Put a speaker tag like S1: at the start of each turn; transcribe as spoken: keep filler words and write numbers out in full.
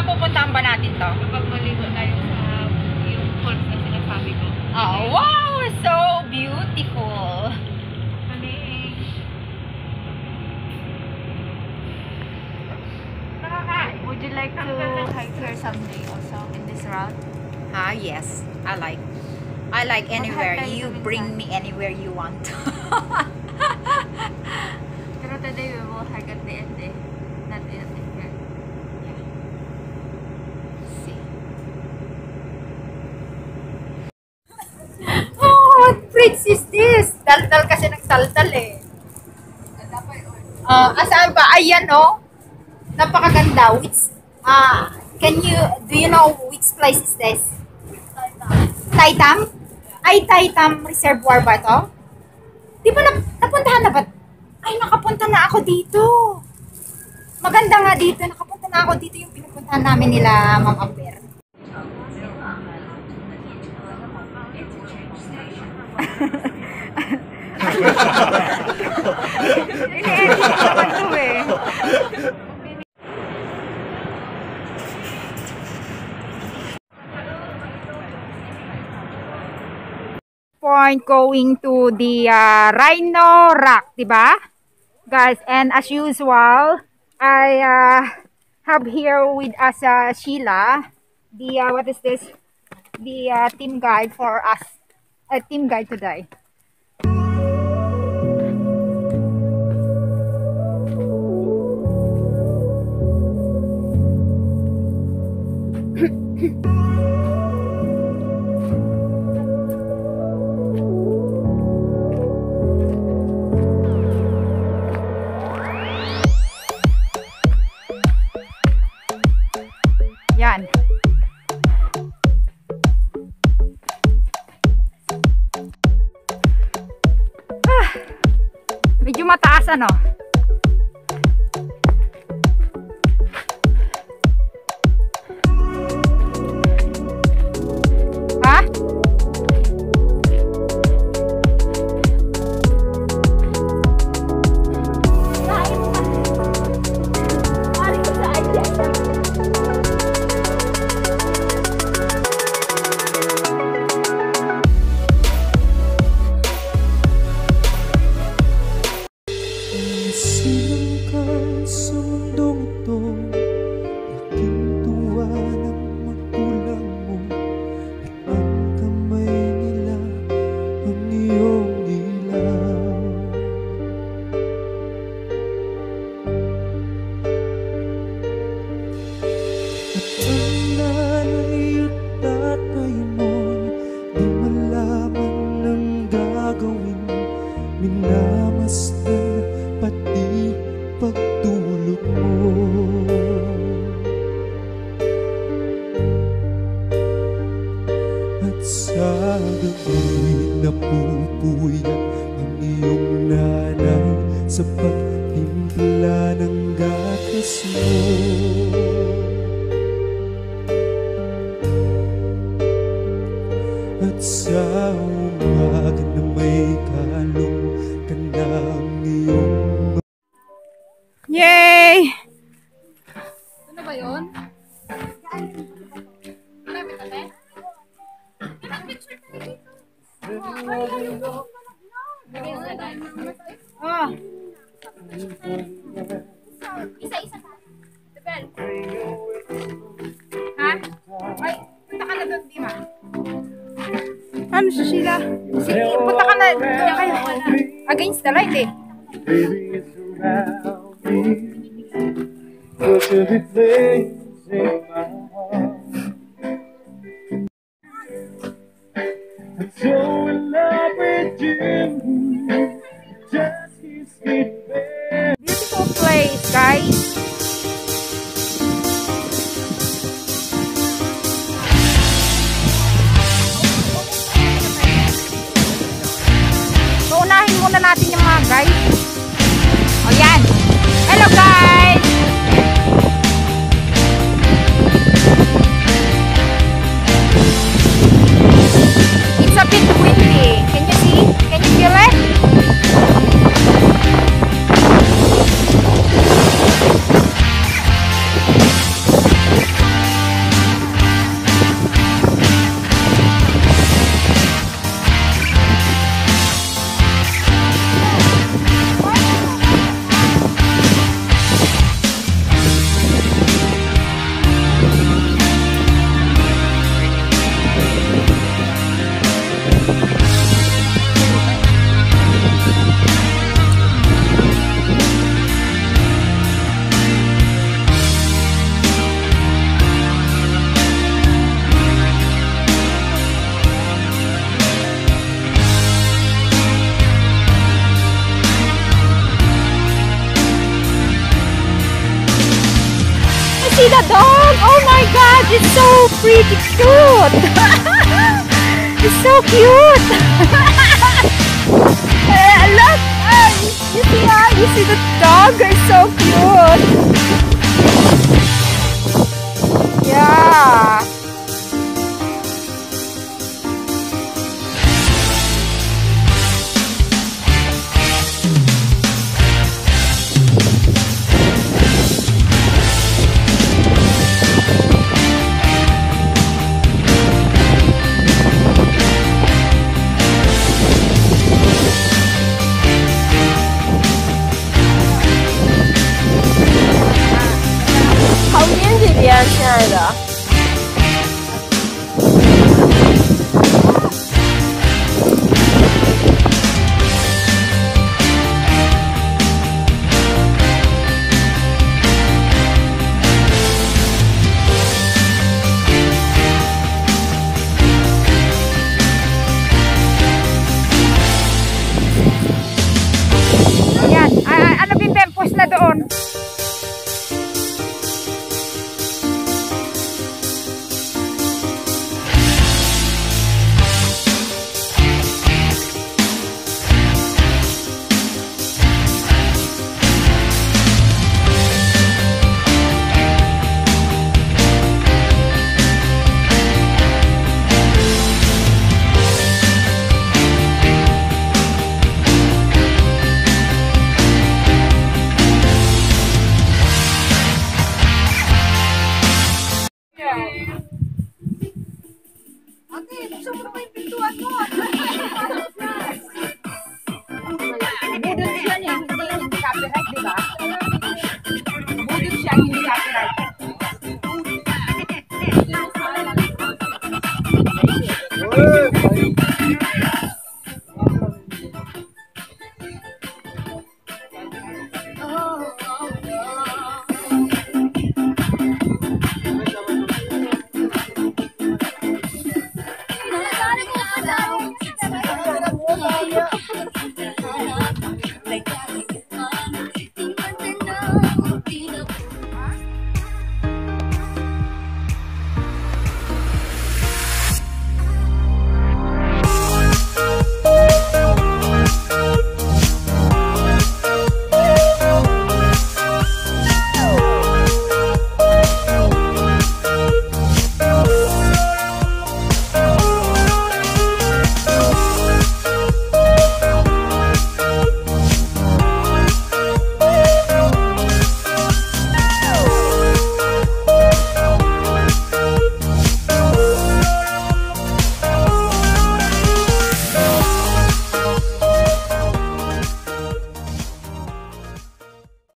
S1: Saan pupuntahan ba natin to?
S2: Kapag maligo tayo sa yung falls na sinasabi ko.
S1: Oh, wow! So beautiful!
S2: Kami. Would you like to hike here someday also in this route?
S1: Ah, yes. I like. I like anywhere. You bring me anywhere you want.
S2: Pero today we will hike at the end eh. Not in the here.
S1: Yeah. See. Oh, what fritz is this? Tal-tal kasi ng tal-tal eh. Uh, asaan pa? Ayan oh. Napakaganda. Which, ah, uh, can you, do you know which place is this? Taitam? Ay, Taitam Reservoir ba ito? Di ba nap napuntahan na ba? Ay, nakapunta na ako dito. Maganda nga dito. Nakapunta na ako dito yung pinupuntahan namin nila, Ma'am Amber.
S2: Ini-edit naman ito eh.
S1: Point going to the uh, Rhino Rock, diba? Guys, and as usual, I uh, have here with us uh, Sheila, the, uh, what is this? The uh, team guide for us, a uh, team guide today. Yan. Ah, medyo mataas ano. Ha?
S3: Minamasdan pati pagtulog mo. At sa gabi napupuyat ang iyong nanay sa pagtimpla ng gatas mo. At sa umaga na may kalong ka ng iyong...
S1: Yay!
S2: Ano ba yun? Marami ka ba?
S1: Oh.
S2: Isa-isa ka. Bel.
S1: Ha? Ay, punta ka na doon, Dima. Ano si Sheila? Sige, punta ka na. Doon kayo. Against the light eh.
S3: Baby, it's around me. Such a big place in my heart. I'm so in love with you. Just keep skipping.
S1: Beautiful place, guys. So, unahin muna natin yung mga guys. O, yan. Hello, guys! see the dog? Oh my god, it's so pretty cute. It's so cute. Uh, look, uh, you see, uh, you see the dog? It's so cute. Yeah. Ayan, ah, ano din tempos na doon? Ate, gusto mo ba yung